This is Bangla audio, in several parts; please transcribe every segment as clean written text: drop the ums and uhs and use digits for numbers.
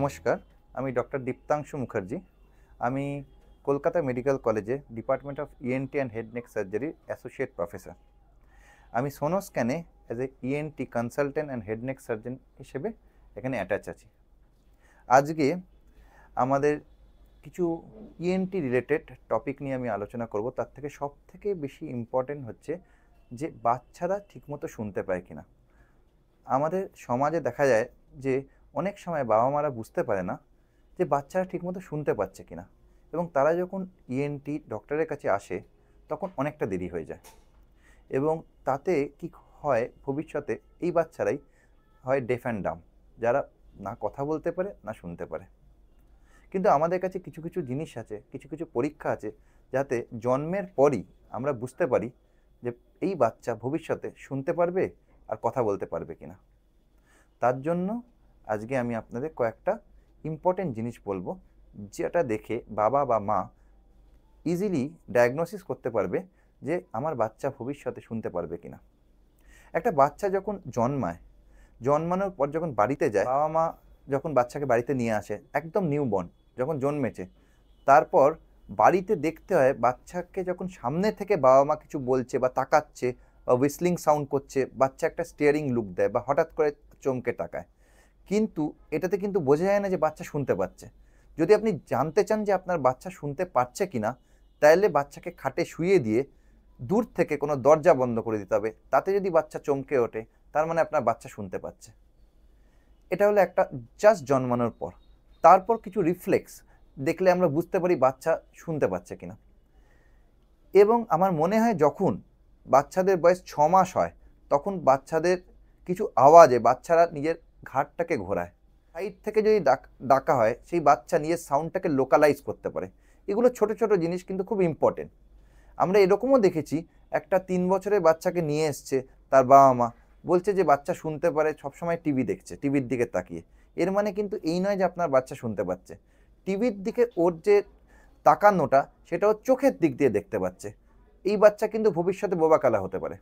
নমস্কার, আমি ডক্টর দীপ্তাংশু মুখার্জি। আমি কলকাতা মেডিকেল কলেজে department of ENT and head neck সার্জারির অ্যাসোসিয়েট প্রফেসর। আমি সোনোস্ক্যানে as a ENT consultant and head neck surgeon হিসেবে এখানে অ্যাটাচ আছি। আজকে আমাদের কিছু ইএনটি রিলেটেড টপিক নিয়ে আমি আলোচনা করব। তার থেকে সব থেকে বেশি ইম্পর্টেন্ট হচ্ছে যে বাচ্চারা ঠিকমতো শুনতে পায় কিনা। আমাদের সমাজে দেখা যায় যে অনেক সময় বাবা মারা বুঝতে পারে না যে বাচ্চারা ঠিকমতো শুনতে পাচ্ছে কিনা, এবং তারা যখন ইএনটি ডক্টরের কাছে আসে তখন অনেকটা দেরি হয়ে যায়, এবং তাতে কি হয় ভবিষ্যতে এই বাচ্চারাই হয় ডেফ অ্যান্ড ডাম, যারা না কথা বলতে পারে না শুনতে পারে। কিন্তু আমাদের কাছে কিছু কিছু জিনিস আছে, কিছু কিছু পরীক্ষা আছে, যাতে জন্মের পরই আমরা বুঝতে পারি যে এই বাচ্চা ভবিষ্যতে শুনতে পারবে আর কথা বলতে পারবে কিনা। তার জন্য আজকে আমি আপনাদের কয়েকটা ইম্পর্টেন্ট জিনিস বলবো, যেটা দেখে বাবা বা মা ইজিলি ডায়াগনোসিস করতে পারবে যে আমার বাচ্চা ভবিষ্যতে শুনতে পারবে কিনা। একটা বাচ্চা যখন জন্মানোর পর যখন বাড়িতে যায়, বাবা মা যখন বাচ্চাকে বাড়িতে নিয়ে আসে, একদম নিউবর্ন যখন জন্মেছে, তারপর বাড়িতে দেখতে হয় বাচ্চাকে যখন সামনে থেকে বাবা মা কিছু বলছে বা তাকাচ্ছে বা হুইসলিং সাউন্ড করছে, বাচ্চা একটা স্টিয়ারিং লুক দেয় বা হঠাৎ করে চমকে তাকায়, কিন্তু এটাতে কিন্তু বোঝা যায় না যে বাচ্চা শুনতে পাচ্ছে। যদি আপনি জানতে চান যে আপনার বাচ্চা শুনতে পারছে কিনা, তাহলে বাচ্চাকে খাটে শুইয়ে দিয়ে দূর থেকে কোনো দরজা বন্ধ করে দিতে হবে। তাতে যদি বাচ্চা চমকে ওঠে, তার মানে আপনার বাচ্চা শুনতে পাচ্ছে। এটা হলো একটা জাস্ট জন্মানোর পর। তারপর কিছু রিফ্লেক্স দেখলে আমরা বুঝতে পারি বাচ্চা শুনতে পাচ্ছে কিনা। এবং আমার মনে হয় যখন বাচ্চাদের বয়স 6 মাস হয়, তখন বাচ্চাদের কিছু আওয়াজে বাচ্চারা নিজের ঘাড়টাকে ঘোরায়। সাইড থেকে যদি ডাকা হয়, সেই বাচ্চা নিজের সাউন্ডটাকে লোকালাইজ করতে পারে। এগুলো ছোট ছোট জিনিস, কিন্তু খুব ইম্পর্টেন্ট। আমরা এরকমও দেখেছি, একটা 3 বছরের বাচ্চাকে নিয়ে এসছে তার বাবা মা, বলছে যে বাচ্চা শুনতে পারে, সবসময় টিভি দেখছে, টিভির দিকে তাকিয়ে। এর মানে কিন্তু এই নয় যে আপনার বাচ্চা শুনতে পাচ্ছে। টিভির দিকে ওর যে তাকানোটা, সেটাও চোখের দিক দিয়ে দেখতে পাচ্ছে। এই বাচ্চা কিন্তু ভবিষ্যতে বোবাকালা হতে পারে।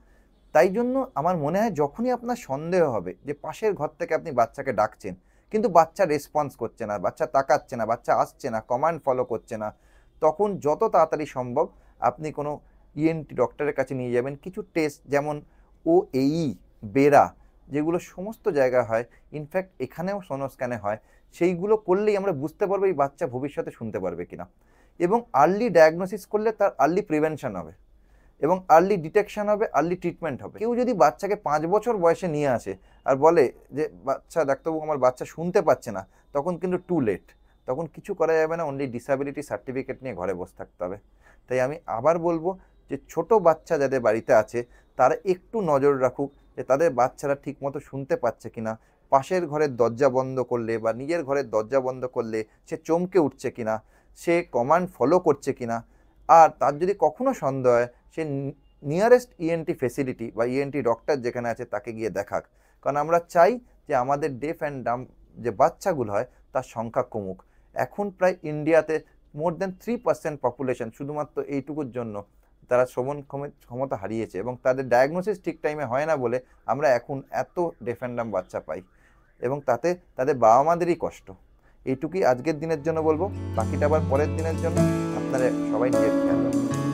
তাই জন্য আমার মনে হয় যখনই আপনার সন্দেহ হবে যে পাশের ঘর থেকে আপনি বাচ্চাকে ডাকছেন, কিন্তু বাচ্চা রেসপন্স করছে না, বাচ্চা তাকাচ্ছে না, বাচ্চা আসছে না, কমান্ড ফলো করছে না, তখন যত তাড়াতাড়ি সম্ভব আপনি কোনো ইএনটি ডক্টরের কাছে নিয়ে যাবেন। কিছু টেস্ট যেমন ওএই, বেরা, যেগুলো সমস্ত জায়গায় হয়, ইনফ্যাক্ট এখানেও সোনোস্ক্যানে হয়, সেইগুলো করলেই আমরা বুঝতে পারবো এই বাচ্চা ভবিষ্যতে শুনতে পারবে কিনা। এবং আর্লি ডায়াগনোসিস করলে তার আর্লি প্রিভেনশন হবে, এবং আর্লি ডিটেকশন হবে, আর্লি ট্রিটমেন্ট হবে। কেউ যদি বাচ্চাকে 5 বছর বয়সে নিয়ে আসে আর বলে যে বাচ্চা, ডাক্তারবাবু আমার বাচ্চা শুনতে পাচ্ছে না, তখন কিন্তু টু লেট। তখন কিছু করা যাবে না, অনলি ডিসএবিলিটি সার্টিফিকেট নিয়ে ঘরে বসে থাকতে হবে। তাই আমি আবার বলবো যে ছোট বাচ্চা যাদের বাড়িতে আছে, তারা একটু নজর রাখুক যে তাদের বাচ্চারা ঠিকমতো শুনতে পাচ্ছে কিনা। পাশের ঘরের দরজা বন্ধ করলে বা নিজের ঘরের দরজা বন্ধ করলে সে চমকে উঠছে কিনা, সে কমান্ড ফলো করছে কিনা। আর তার যদি কখনো সন্দেহ হয়, সে নিয়ারেস্ট ইএনটি ফেসিলিটি বা ইএনটি ডক্টর যেখানে আছে তাকে গিয়ে দেখাক। কারণ আমরা চাই যে আমাদের ডেফ অ্যান্ড ডাম যে বাচ্চাগুলো হয় তার সংখ্যা কমুক। এখন প্রায় ইন্ডিয়াতে মোর দেন 3% পপুলেশন শুধুমাত্র এইটুকুর জন্য তারা শ্রবণ ক্ষমতা হারিয়েছে, এবং তাদের ডায়াগনোসিস ঠিক টাইমে হয় না বলে আমরা এখন এত ডেফ অ্যান্ড ডাম বাচ্চা পাই, এবং তাতে তাদের বাবা মাদেরই কষ্ট। এইটুকুই আজকের দিনের জন্য বলবো, বাকিটা আবার পরের দিনের জন্য। আপনারা সবাই নিজের খেয়াল রাখবেন।